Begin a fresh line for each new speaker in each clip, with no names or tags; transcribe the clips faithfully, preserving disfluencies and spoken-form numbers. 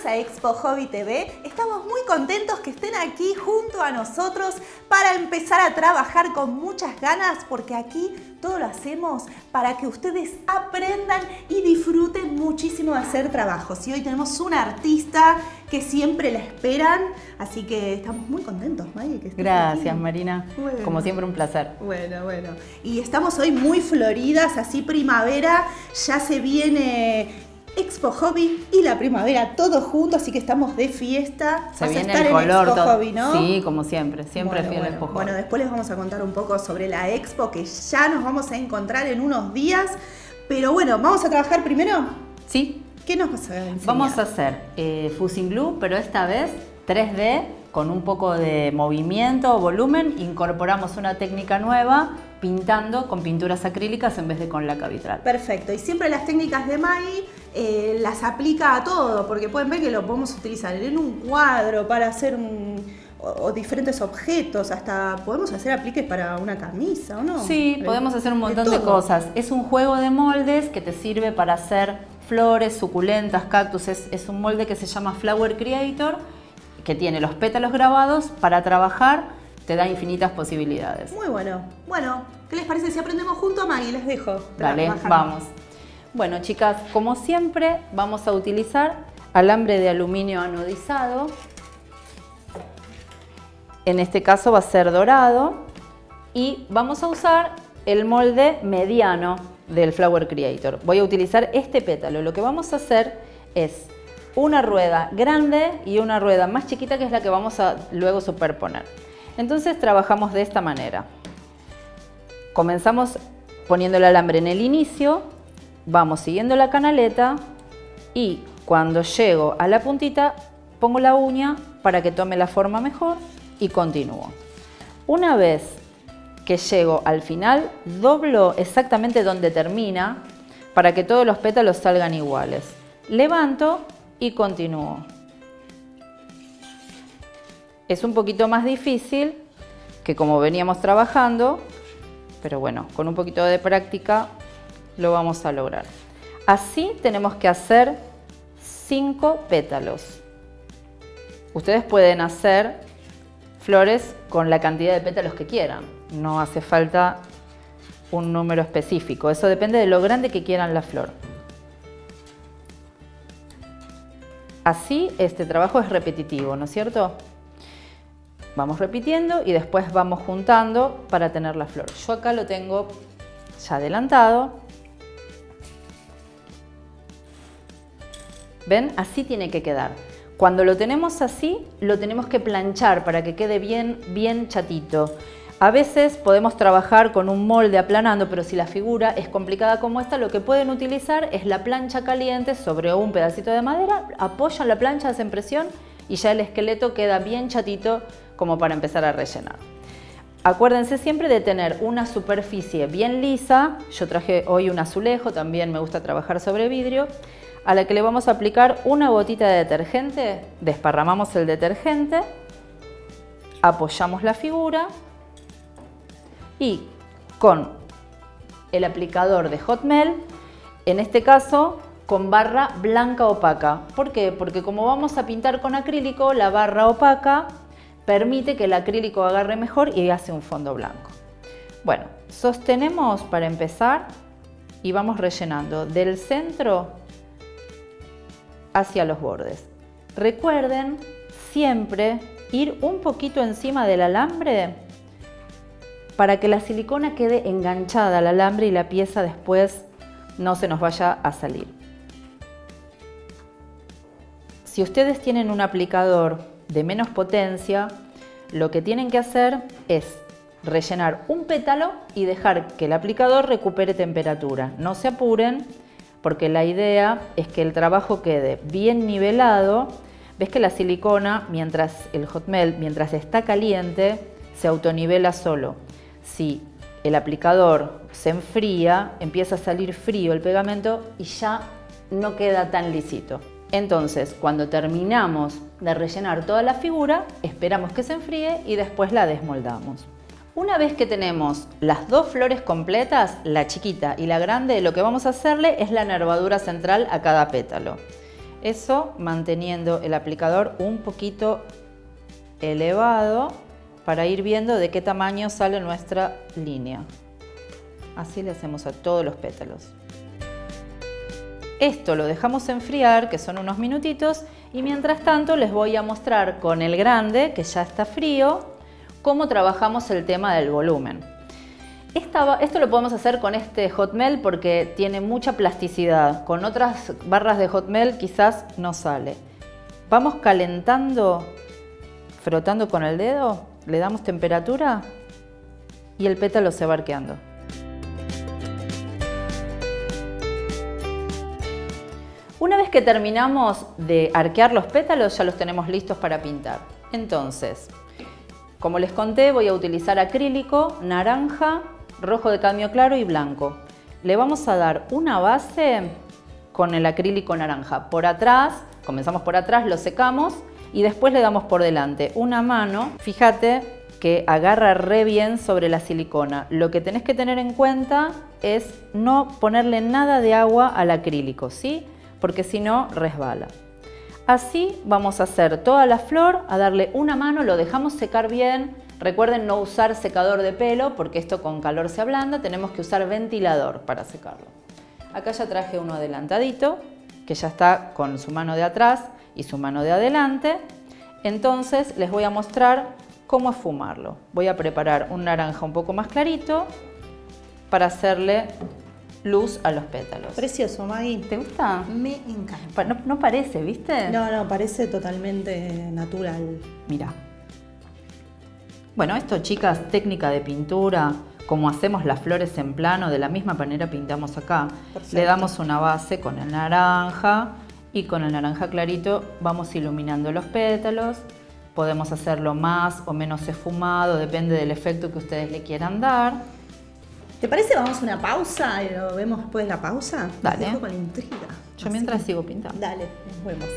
a Expo Hobby T V. Estamos muy contentos que estén aquí junto a nosotros para empezar a trabajar con muchas ganas, porque aquí todo lo hacemos para que ustedes aprendan y disfruten muchísimo de hacer trabajos. Y hoy tenemos una artista que siempre la esperan, así que estamos muy contentos, Maggie, que estés
Gracias,
aquí.
Marina.
Bueno.
Como siempre, un placer.
Bueno, bueno. Y estamos hoy muy floridas, así primavera, ya se viene Expo Hobby y la primavera todos juntos, así que estamos de fiesta.
Se
Vas
viene
a estar
el color.
en Expo
todo.
Hobby, ¿no?
Sí, como siempre. Siempre
bueno,
fui a la
bueno,
Expo Hobby.
Bueno, después les vamos a contar un poco sobre la Expo, que ya nos vamos a encontrar en unos días. Pero bueno, ¿vamos a trabajar primero?
Sí.
¿Qué nos vas a enseñar?
Vamos a hacer eh, Fusing Glue, pero esta vez tres D, con un poco de movimiento, volumen. Incorporamos una técnica nueva, pintando con pinturas acrílicas en vez de con laca vitral.
Perfecto, y siempre las técnicas de Maggie eh, las aplica a todo, porque pueden ver que lo podemos utilizar en un cuadro para hacer un, o, o diferentes objetos, hasta podemos hacer apliques para una camisa, ¿o no?
Sí,
de,
podemos hacer un montón
de,
de cosas. Es un juego de moldes que te sirve para hacer flores, suculentas, cactus. Es, es un molde que se llama Flower Creator, que tiene los pétalos grabados. Para trabajar te da infinitas posibilidades.
Muy bueno. Bueno, ¿qué les parece si aprendemos junto a Maggie? Les dejo.
Dale,
trabajar.
vamos. Bueno, chicas, como siempre vamos a utilizar alambre de aluminio anodizado. En este caso va a ser dorado. Y vamos a usar el molde mediano del Flower Creator. Voy a utilizar este pétalo. Lo que vamos a hacer es una rueda grande y una rueda más chiquita, que es la que vamos a luego superponer. Entonces trabajamos de esta manera. Comenzamos poniendo el alambre en el inicio, vamos siguiendo la canaleta y cuando llego a la puntita pongo la uña para que tome la forma mejor y continúo. Una vez que llego al final, doblo exactamente donde termina para que todos los pétalos salgan iguales. Levanto y continúo. Es un poquito más difícil que como veníamos trabajando, pero bueno, con un poquito de práctica lo vamos a lograr. Así tenemos que hacer cinco pétalos. Ustedes pueden hacer flores con la cantidad de pétalos que quieran. No hace falta un número específico. Eso depende de lo grande que quieran la flor. Así este trabajo es repetitivo, ¿no es cierto? Vamos repitiendo y después vamos juntando para tener la flor. Yo acá lo tengo ya adelantado. ¿Ven? Así tiene que quedar. Cuando lo tenemos así, lo tenemos que planchar para que quede bien, bien chatito. A veces podemos trabajar con un molde aplanando, pero si la figura es complicada como esta, lo que pueden utilizar es la plancha caliente sobre un pedacito de madera, apoyan la plancha, hacen presión y ya el esqueleto queda bien chatito como para empezar a rellenar. Acuérdense siempre de tener una superficie bien lisa. Yo traje hoy un azulejo, también me gusta trabajar sobre vidrio, a la que le vamos a aplicar una gotita de detergente. Desparramamos el detergente, apoyamos la figura y con el aplicador de Hot Melt, en este caso con barra blanca opaca. ¿Por qué? Porque como vamos a pintar con acrílico, la barra opaca permite que el acrílico agarre mejor y hace un fondo blanco. Bueno, sostenemos para empezar y vamos rellenando del centro hacia los bordes. Recuerden siempre ir un poquito encima del alambre para que la silicona quede enganchada al alambre y la pieza después no se nos vaya a salir. Si ustedes tienen un aplicador de menos potencia, lo que tienen que hacer es rellenar un pétalo y dejar que el aplicador recupere temperatura. No se apuren, porque la idea es que el trabajo quede bien nivelado. Ves que la silicona, mientras el Hot Melt, mientras está caliente, se autonivela solo. Si el aplicador se enfría, empieza a salir frío el pegamento y ya no queda tan lisito. Entonces, cuando terminamos de rellenar toda la figura, esperamos que se enfríe y después la desmoldamos. Una vez que tenemos las dos flores completas, la chiquita y la grande, lo que vamos a hacerle es la nervadura central a cada pétalo. Eso manteniendo el aplicador un poquito elevado para ir viendo de qué tamaño sale nuestra línea. Así le hacemos a todos los pétalos. Esto lo dejamos enfriar, que son unos minutitos, y mientras tanto les voy a mostrar con el grande, que ya está frío, cómo trabajamos el tema del volumen. Esta, esto lo podemos hacer con este hot melt porque tiene mucha plasticidad. Con otras barras de hot melt quizás no sale. Vamos calentando, frotando con el dedo, le damos temperatura y el pétalo se va arqueando. Una vez que terminamos de arquear los pétalos, ya los tenemos listos para pintar. Entonces, como les conté, voy a utilizar acrílico, naranja, rojo de cadmio claro y blanco. Le vamos a dar una base con el acrílico naranja. Por atrás, comenzamos por atrás, lo secamos y después le damos por delante. Una mano, fíjate que agarra re bien sobre la silicona. Lo que tenés que tener en cuenta es no ponerle nada de agua al acrílico, ¿sí? Porque si no, resbala. Así vamos a hacer toda la flor, a darle una mano, lo dejamos secar bien. Recuerden no usar secador de pelo porque esto con calor se ablanda, tenemos que usar ventilador para secarlo. Acá ya traje uno adelantadito, que ya está con su mano de atrás y su mano de adelante. Entonces les voy a mostrar cómo esfumarlo. Voy a preparar un naranja un poco más clarito para hacerle luz a los pétalos.
Precioso, Maggie.
¿Te gusta?
Me encanta.
No, no parece, ¿viste?
No, no, parece totalmente natural.
Mira. Bueno, esto, chicas, técnica de pintura, como hacemos las flores en plano, de la misma manera pintamos acá. Perfecto. Le damos una base con el naranja y con el naranja clarito vamos iluminando los pétalos. Podemos hacerlo más o menos esfumado, depende del efecto que ustedes le quieran dar.
¿Te parece? Vamos a una pausa y lo vemos después de la pausa.
Dale.
Te dejo con la intriga.
Yo Así mientras sigo pintando.
Dale, nos vemos.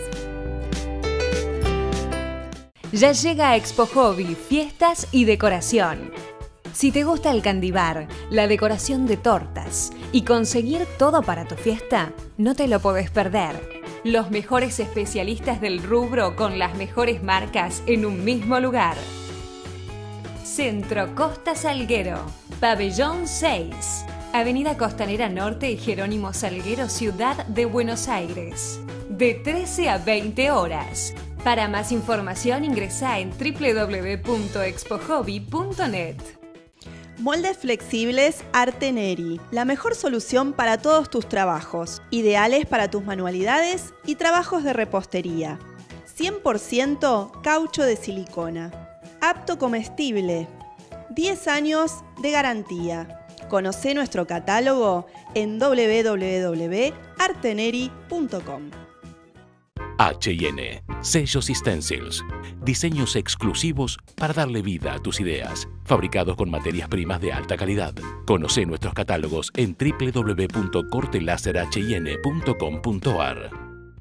Ya llega a Expo Hobby, fiestas y decoración. Si te gusta el candy bar, la decoración de tortas y conseguir todo para tu fiesta, no te lo podés perder. Los mejores especialistas del rubro con las mejores marcas en un mismo lugar. Centro Costa Salguero, Pabellón seis, Avenida Costanera Norte y Jerónimo Salguero, Ciudad de Buenos Aires. De trece a veinte horas. Para más información ingresa en w w w punto expo hobby punto net.
Moldes flexibles Arteneri, la mejor solución para todos tus trabajos, ideales para tus manualidades y trabajos de repostería. cien por ciento caucho de silicona, apto comestible, diez años de garantía. Conoce nuestro catálogo en w w w punto arteneri punto com.
H y N, sellos y stencils, diseños exclusivos para darle vida a tus ideas, fabricados con materias primas de alta calidad. Conoce nuestros catálogos en w w w punto corte láser h y n punto com punto a r.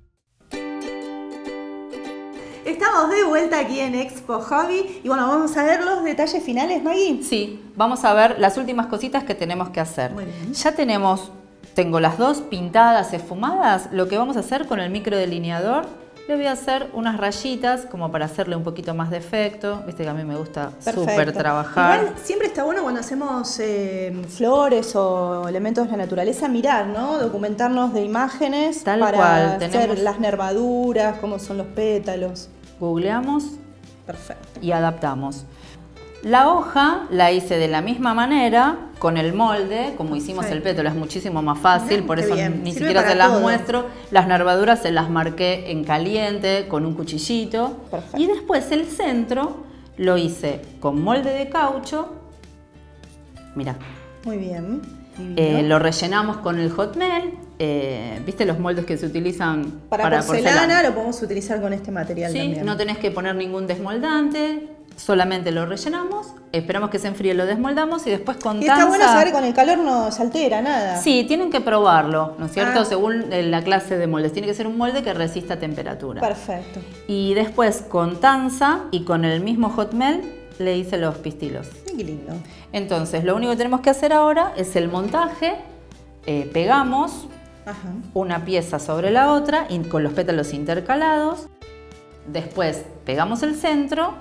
Estamos de vuelta aquí en Expo Hobby y bueno, vamos a ver los detalles finales, Maggie.
Sí, vamos a ver las últimas cositas que tenemos que hacer.
Muy bien.
Ya tenemos... Tengo las dos pintadas, esfumadas. Lo que vamos a hacer con el microdelineador, le voy a hacer unas rayitas como para hacerle un poquito más de efecto. Viste que a mí me gusta súper trabajar.
Igual siempre está bueno cuando hacemos eh, flores o elementos de la naturaleza mirar, ¿no? Documentarnos de imágenes.
Tal
para
cual.
hacer
Tenemos...
las nervaduras, cómo son los pétalos.
Googleamos.
Perfecto.
Y adaptamos. La hoja la hice de la misma manera, con el molde, como hicimos sí. el pétalo, es muchísimo más fácil, bien, por eso bien. ni Sirve siquiera se las todo. muestro. Las nervaduras se las marqué en caliente, con un cuchillito. Perfecto. Y después el centro lo hice con molde de caucho. Mirá.
Muy bien.
Eh, lo rellenamos con el hot melt. Eh, ¿Viste los moldes que se utilizan
para,
para
porcelana?
porcelana?
Lo podemos utilizar con este material
sí,
también.
No tenés que poner ningún desmoldante. Solamente lo rellenamos, esperamos que se enfríe, lo desmoldamos y después con
y
tanza...
está bueno saber que con el calor no se altera nada.
Sí, tienen que probarlo, ¿no es cierto?
Ah.
Según la clase de moldes. Tiene que ser un molde que resista temperatura.
Perfecto.
Y después con tanza y con el mismo hot melt le hice los pistilos.
Qué lindo.
Entonces, lo único que tenemos que hacer ahora es el montaje. Eh, pegamos
Ajá.
Una pieza sobre la otra, con los pétalos intercalados. Después pegamos el centro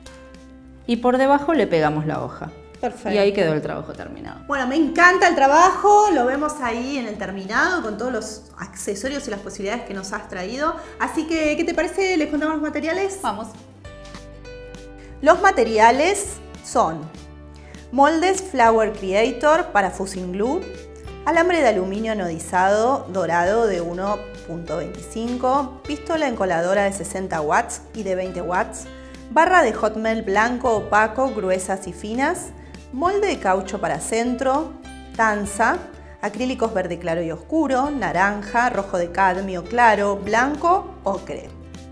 y por debajo le pegamos la hoja.
Perfecto.
Y ahí quedó el trabajo terminado.
Bueno, me encanta el trabajo, lo vemos ahí en el terminado con todos los accesorios y las posibilidades que nos has traído. Así que, ¿qué te parece? ¿Les contamos los materiales?
Vamos.
Los materiales son moldes Flower Creator para Fusion Glue, alambre de aluminio anodizado dorado de uno punto veinticinco, pistola encoladora de sesenta watts y de veinte watts, barra de hot melt blanco opaco, gruesas y finas, molde de caucho para centro, tanza, acrílicos verde claro y oscuro, naranja, rojo de cadmio claro, blanco, ocre.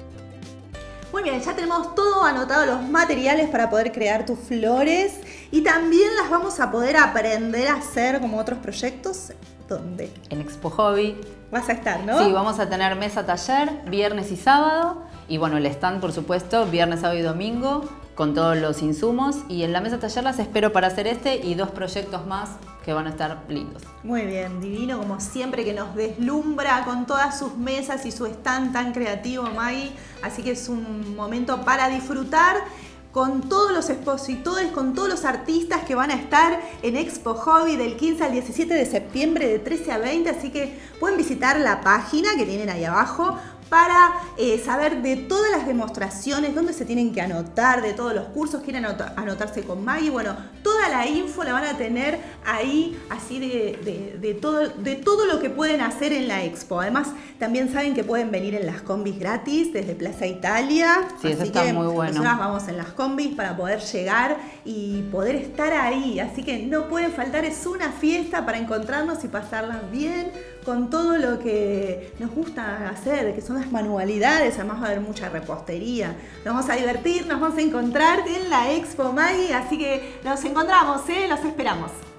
Muy bien, ya tenemos todo anotado, los materiales para poder crear tus flores y también las vamos a poder aprender a hacer como otros proyectos. ¿Dónde?
En Expo Hobby.
Vas a estar, ¿no?
Sí, vamos a tener mesa taller viernes y sábado. Y bueno, el stand, por supuesto, viernes, sábado y domingo con todos los insumos. Y en la mesa taller las espero para hacer este y dos proyectos más que van a estar lindos.
Muy bien, divino como siempre, que nos deslumbra con todas sus mesas y su stand tan creativo, Maggie. Así que es un momento para disfrutar con todos los expositores, con todos los artistas que van a estar en Expo Hobby del quince al diecisiete de septiembre de trece a veinte. Así que pueden visitar la página que tienen ahí abajo para eh, saber de todas las demostraciones, dónde se tienen que anotar, de todos los cursos, quieren anot anotarse con Maggie. Bueno, toda la info la van a tener ahí, así de, de, de, todo, de todo lo que pueden hacer en la expo. Además, también saben que pueden venir en las combis gratis desde Plaza Italia.
Sí, eso
así
está
que
muy bueno.
Nosotras vamos en las combis para poder llegar y poder estar ahí. Así que no pueden faltar, es una fiesta para encontrarnos y pasarla bien con todo lo que nos gusta hacer, que son las manualidades. Además va a haber mucha repostería. Nos vamos a divertir, nos vamos a encontrar en la Expo Maggie, así que nos encontramos, ¿eh? Los esperamos.